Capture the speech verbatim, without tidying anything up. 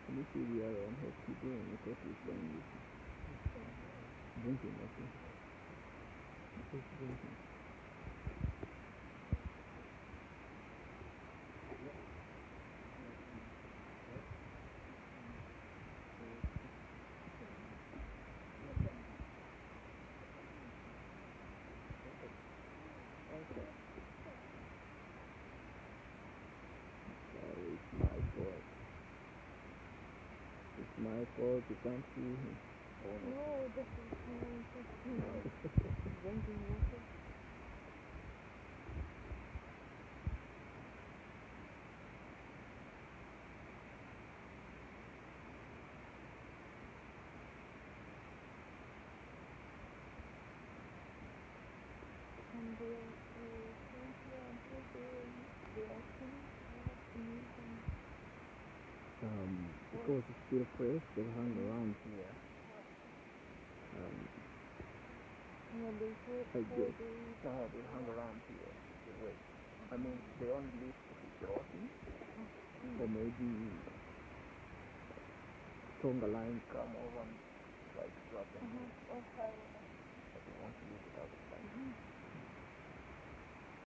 Let me see the other one. What's he doing? I thought he was playing with drinking, okay. What's drinking? Sorry, it's my fault. It's my fault you can't see him. No, this is more interesting. Drinking water. And they are Cynthia and Peter, they are amazing. Um, because it's still fresh, they hung around here. Um, Yeah, they said I four guess. days. No, they hung around here. They wait. I mean, they only leave if it's rotting. Or maybe stronger lines come over and try to drop them. Uh-huh. Okay. But they want to leave it outside. Mm-hmm.